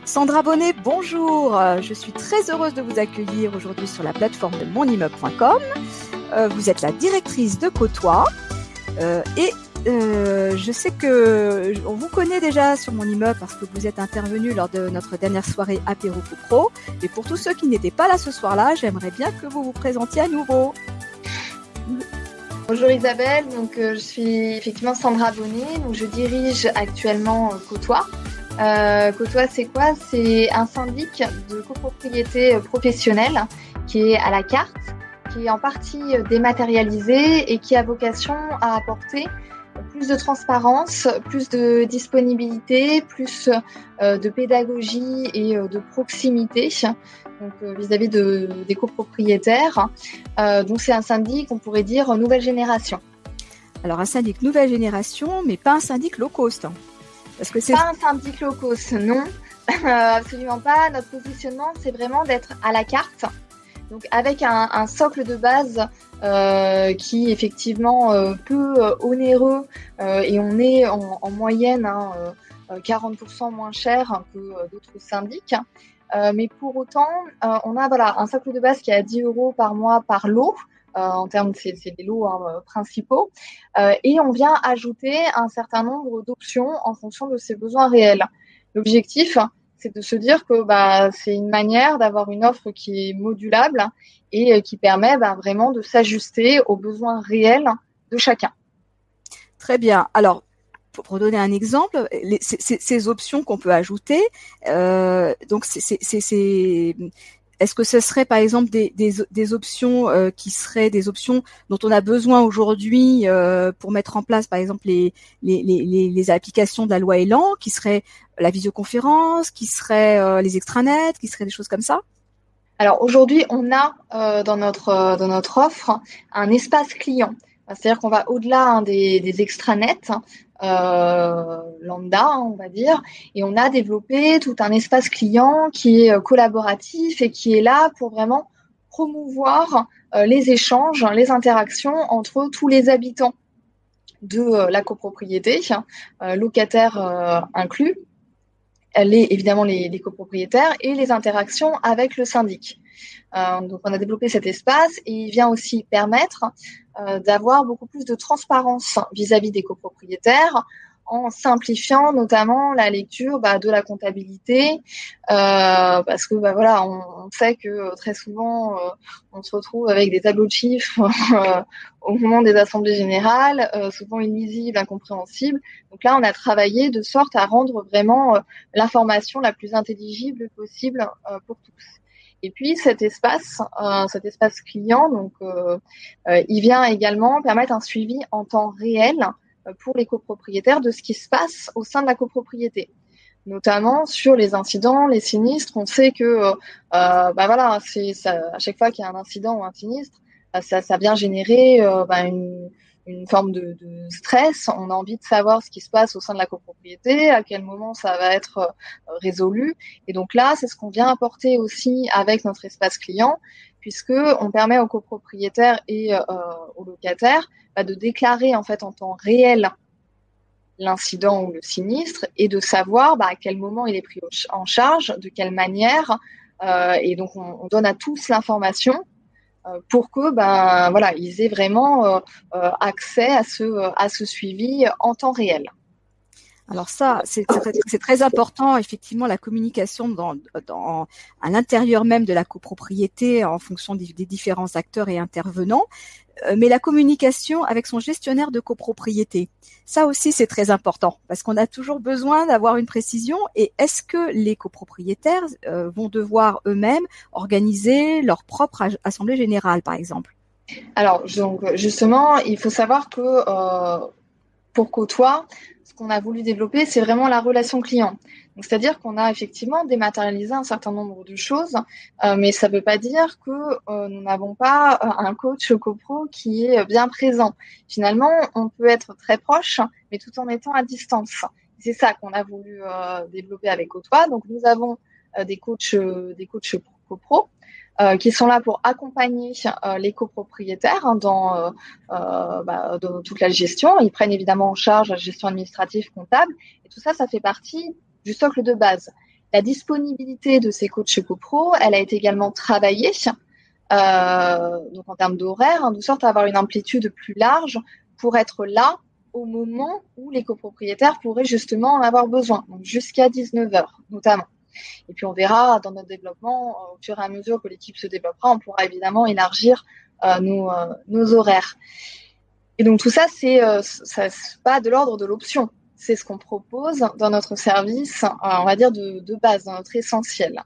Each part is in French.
Sandra Bonnet, bonjour. Je suis très heureuse de vous accueillir aujourd'hui sur la plateforme de monimmeuble.com. Vous êtes la directrice de Côtoie et je sais que on vous connaît déjà sur mon immeuble parce que vous êtes intervenu lors de notre dernière soirée apéro copro. Et pour tous ceux qui n'étaient pas là ce soir-là, j'aimerais bien que vous vous présentiez à nouveau. Bonjour Isabelle, donc je suis effectivement Sandra Bonnet, donc je dirige actuellement Côtoie. Côtoie, c'est quoi? C'est un syndic de copropriété professionnelle qui est à la carte, qui est en partie dématérialisé et qui a vocation à apporter plus de transparence, plus de disponibilité, plus de pédagogie et de proximité donc, vis-à-vis des copropriétaires. Donc c'est un syndic, on pourrait dire, nouvelle génération. Alors un syndic nouvelle génération, mais pas un syndic low cost. Parce que c'est pas un syndic low cost, non, absolument pas. Notre positionnement, c'est vraiment d'être à la carte. Donc avec un socle de base qui effectivement peu onéreux et on est en moyenne 40% moins cher que d'autres syndics. Mais pour autant, on a un socle de base qui est à 10 € par mois par lot. En termes, c'est des lots principaux. Et on vient ajouter un certain nombre d'options en fonction de ses besoins réels. L'objectif, c'est de se dire que c'est une manière d'avoir une offre qui est modulable et qui permet vraiment de s'ajuster aux besoins réels de chacun. Très bien. Alors, pour donner un exemple, ces options qu'on peut ajouter, donc est-ce que ce serait par exemple des options qui seraient des options dont on a besoin aujourd'hui pour mettre en place par exemple les applications de la loi Elan, qui seraient la visioconférence, qui seraient les extranets, qui seraient des choses comme ça? Alors aujourd'hui, on a dans notre offre un espace client. C'est-à-dire qu'on va au-delà des extranets lambda, on va dire, et on a développé tout un espace client qui est collaboratif et qui est là pour vraiment promouvoir les échanges, les interactions entre tous les habitants de la copropriété, locataires inclus, évidemment les copropriétaires et les interactions avec le syndic. Donc on a développé cet espace et il vient aussi permettre d'avoir beaucoup plus de transparence vis-à-vis des copropriétaires en simplifiant notamment la lecture de la comptabilité parce que on sait que très souvent on se retrouve avec des tableaux de chiffres au moment des assemblées générales, souvent illisibles, incompréhensibles. Donc là on a travaillé de sorte à rendre vraiment l'information la plus intelligible possible pour tous. Et puis cet espace client, donc il vient également permettre un suivi en temps réel pour les copropriétaires de ce qui se passe au sein de la copropriété, notamment sur les incidents, les sinistres. On sait que c'est ça, à chaque fois qu'il y a un incident ou un sinistre, ça vient générer une forme de stress. On a envie de savoir ce qui se passe au sein de la copropriété, à quel moment ça va être résolu. Et donc là, c'est ce qu'on vient apporter aussi avec notre espace client, puisque on permet aux copropriétaires et aux locataires de déclarer en fait en temps réel l'incident ou le sinistre et de savoir à quel moment il est pris en charge, de quelle manière. Et donc on donne à tous l'information pour que ils aient vraiment accès à ce suivi en temps réel. Alors ça, c'est très important, effectivement, la communication à l'intérieur même de la copropriété en fonction des différents acteurs et intervenants, mais la communication avec son gestionnaire de copropriété. Ça aussi, c'est très important parce qu'on a toujours besoin d'avoir une précision. Et est-ce que les copropriétaires vont devoir eux-mêmes organiser leur propre assemblée générale, par exemple? Alors, donc, justement, il faut savoir que pour Côtoie, ce qu'on a voulu développer, c'est vraiment la relation client. Donc, c'est-à-dire qu'on a effectivement dématérialisé un certain nombre de choses, mais ça ne veut pas dire que nous n'avons pas un coach copro qui est bien présent. Finalement, on peut être très proche, mais tout en étant à distance. C'est ça qu'on a voulu développer avec Côtoie. Donc, nous avons des coachs copro qui sont là pour accompagner les copropriétaires dans toute la gestion. Ils prennent évidemment en charge la gestion administrative, comptable, et tout ça, ça fait partie du socle de base. La disponibilité de ces coachs copro, elle a été également travaillée, donc en termes d'horaire, de sorte à avoir une amplitude plus large pour être là au moment où les copropriétaires pourraient justement en avoir besoin, donc jusqu'à 19h notamment. Et puis on verra dans notre développement, au fur et à mesure que l'équipe se développera, on pourra évidemment élargir nos horaires. Et donc tout ça, c'est pas de l'ordre de l'option. C'est ce qu'on propose dans notre service, on va dire de base, dans notre essentiel.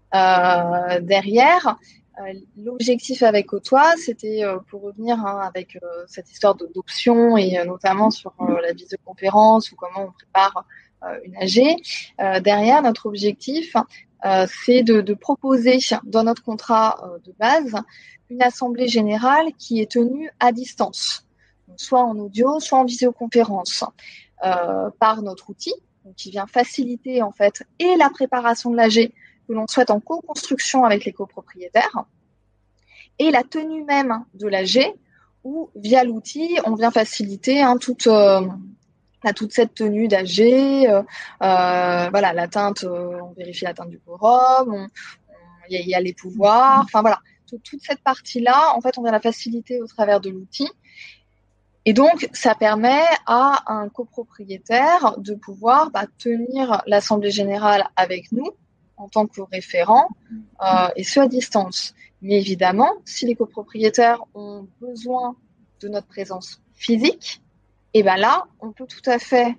Derrière, l'objectif avec Côtoie, c'était pour revenir avec cette histoire d'option et notamment sur la visioconférence ou comment on prépare une AG. Derrière, notre objectif, c'est de proposer dans notre contrat de base une assemblée générale qui est tenue à distance, donc soit en audio, soit en visioconférence, par notre outil, donc qui vient faciliter en fait et la préparation de l'AG que l'on souhaite en co-construction avec les copropriétaires, et la tenue même de l'AG, où via l'outil, on vient faciliter toute cette tenue d'AG, voilà, l'atteinte, on vérifie l'atteinte du quorum, il y a les pouvoirs, enfin voilà, toute cette partie-là, en fait, on vient la faciliter au travers de l'outil. Et donc, ça permet à un copropriétaire de pouvoir tenir l'assemblée générale avec nous en tant que référent, et ce à distance. Mais évidemment, si les copropriétaires ont besoin de notre présence physique, et ben là, on peut tout à fait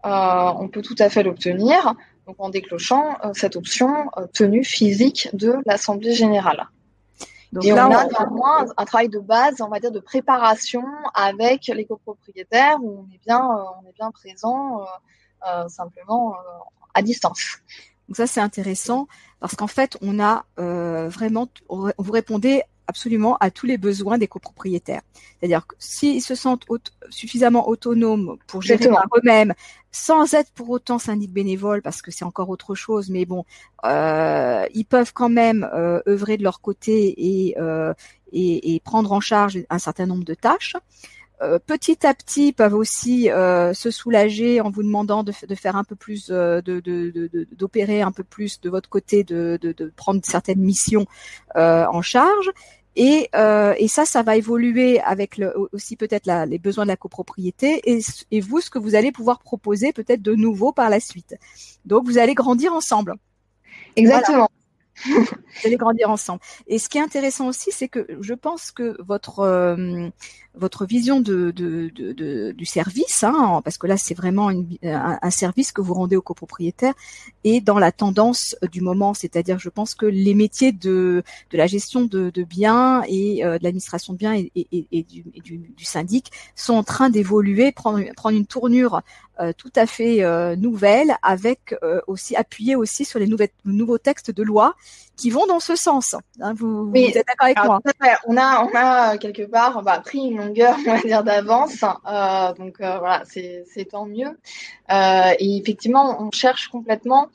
l'obtenir, donc en déclenchant cette option tenue physique de l'assemblée générale. Donc et là, on a néanmoins un travail de base, on va dire, de préparation avec les copropriétaires où on est bien présent simplement à distance. Donc ça, c'est intéressant parce qu'en fait, on a vraiment, vous répondez absolument à tous les besoins des copropriétaires. C'est-à-dire que s'ils se sentent suffisamment autonomes pour gérer par eux-mêmes, sans être pour autant syndic bénévole, parce que c'est encore autre chose, mais bon, ils peuvent quand même œuvrer de leur côté et prendre en charge un certain nombre de tâches. Petit à petit, peuvent aussi se soulager en vous demandant de faire un peu plus, d'opérer un peu plus de votre côté, de prendre certaines missions en charge. Et ça va évoluer avec aussi peut-être les besoins de la copropriété et vous, ce que vous allez pouvoir proposer peut-être de nouveau par la suite. Donc, vous allez grandir ensemble. Exactement. Voilà. Vous allez grandir ensemble. Et ce qui est intéressant aussi, c'est que je pense que votre vision du service, parce que là c'est vraiment un service que vous rendez aux copropriétaires, est dans la tendance du moment. C'est-à-dire, je pense que les métiers de la gestion de biens et de l'administration de biens et du syndic sont en train d'évoluer, prendre une tournure tout à fait nouvelle, avec aussi appuyé aussi sur les nouveaux textes de loi qui vont dans ce sens. Vous êtes d'accord avec moi? On a quelque part pris une longueur, on va dire, d'avance. Donc voilà, c'est tant mieux. Et effectivement, on cherche complètement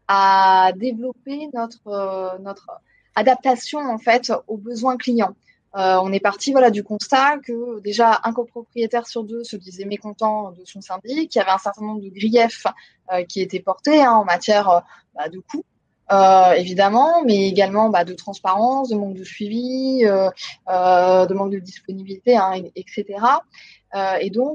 à développer notre adaptation en fait aux besoins clients. On est parti du constat que déjà un copropriétaire sur deux se disait mécontent de son syndic, qu'il y avait un certain nombre de griefs qui étaient portés en matière de coûts. Évidemment, mais également de transparence, de manque de suivi, de manque de disponibilité, etc. Et donc,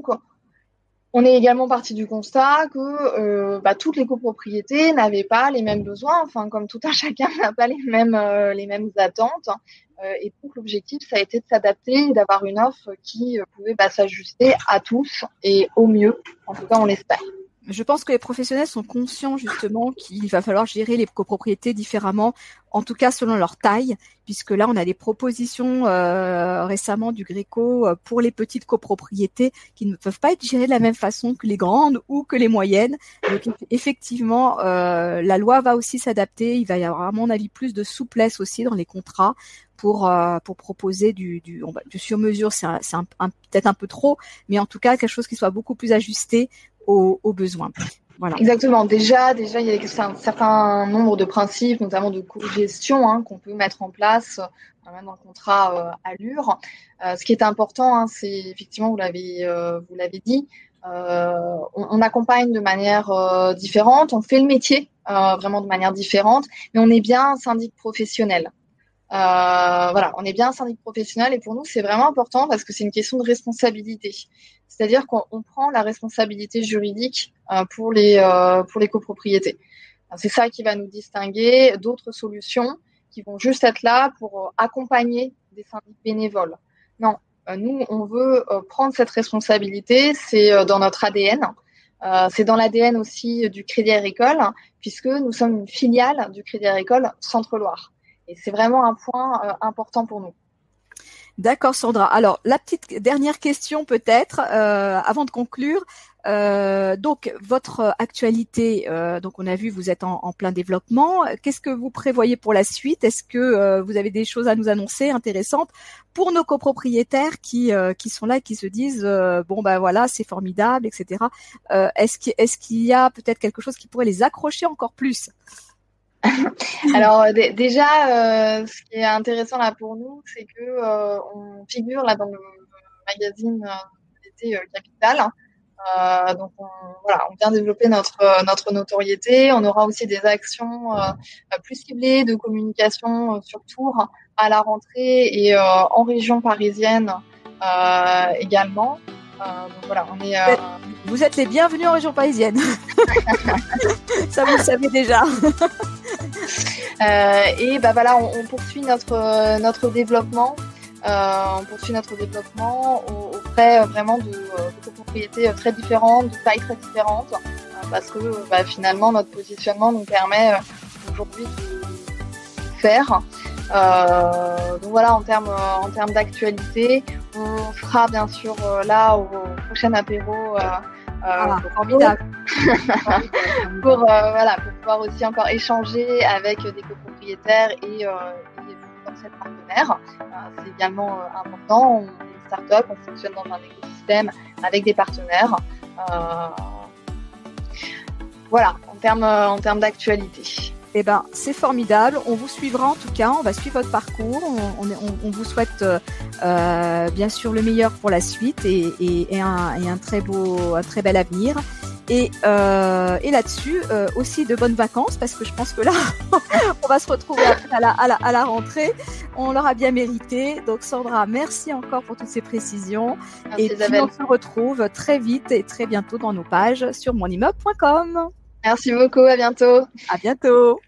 on est également parti du constat que toutes les copropriétés n'avaient pas les mêmes besoins, enfin comme tout un chacun n'a pas les mêmes attentes. Et donc l'objectif, ça a été de s'adapter et d'avoir une offre qui pouvait s'ajuster à tous et au mieux. En tout cas, on l'espère. Je pense que les professionnels sont conscients justement qu'il va falloir gérer les copropriétés différemment, en tout cas selon leur taille, puisque là on a des propositions récemment du Gréco pour les petites copropriétés qui ne peuvent pas être gérées de la même façon que les grandes ou que les moyennes. Donc effectivement, la loi va aussi s'adapter. Il va y avoir à mon avis plus de souplesse aussi dans les contrats pour proposer du sur-mesure. C'est peut-être un peu trop, mais en tout cas quelque chose qui soit beaucoup plus ajusté aux besoins. Voilà. Exactement. Déjà, il y a un certain nombre de principes, notamment de co-gestion, qu'on peut mettre en place même dans le contrat Allure. Ce qui est important, c'est effectivement, vous l'avez dit, On accompagne de manière différente, on fait le métier vraiment de manière différente, mais on est bien un syndic professionnel. Voilà, on est bien un syndic professionnel et pour nous c'est vraiment important parce que c'est une question de responsabilité. C'est-à-dire qu'on prend la responsabilité juridique pour les copropriétés. C'est ça qui va nous distinguer d'autres solutions qui vont juste être là pour accompagner des syndics bénévoles. Non, nous on veut prendre cette responsabilité, c'est dans notre ADN. C'est dans l'ADN aussi du Crédit Agricole, puisque nous sommes une filiale du Crédit Agricole Centre-Loire. Et c'est vraiment un point important pour nous. D'accord, Sandra. Alors, la petite dernière question peut-être, avant de conclure. Donc, votre actualité, donc on a vu, vous êtes en plein développement. Qu'est-ce que vous prévoyez pour la suite? Est-ce que vous avez des choses à nous annoncer intéressantes pour nos copropriétaires qui sont là, qui se disent bon ben voilà, c'est formidable, etc. Est-ce qu'il y a peut-être quelque chose qui pourrait les accrocher encore plus? Alors déjà, ce qui est intéressant là pour nous, c'est que on figure là dans le magazine d'été Capital. Donc on vient développer notre notoriété. On aura aussi des actions plus ciblées de communication sur Tours à la rentrée et en région parisienne également. Donc voilà, on est. Vous êtes les bienvenus en région parisienne. Ça vous le savez déjà. Et bah voilà, on poursuit notre développement. On poursuit notre développement auprès vraiment de copropriétés très différentes, de tailles très différentes, parce que finalement notre positionnement nous permet aujourd'hui de faire. Donc voilà, en termes d'actualité, on sera bien sûr là au prochain apéro. Formidable. pour pouvoir aussi encore échanger avec des copropriétaires et potentiels partenaires. C'est également important. On est une start-up, on fonctionne dans un écosystème avec des partenaires. Voilà, en termes d'actualité. Eh ben, c'est formidable. On vous suivra en tout cas. On va suivre votre parcours. On vous souhaite bien sûr le meilleur pour la suite et un très bel avenir. Et là-dessus aussi de bonnes vacances parce que je pense que là on va se retrouver après à la rentrée. On l'aura bien mérité. Donc Sandra, merci encore pour toutes ces précisions. Merci, et puis on se retrouve très vite et très bientôt dans nos pages sur monimmeuble.com. Merci beaucoup, à bientôt. À bientôt.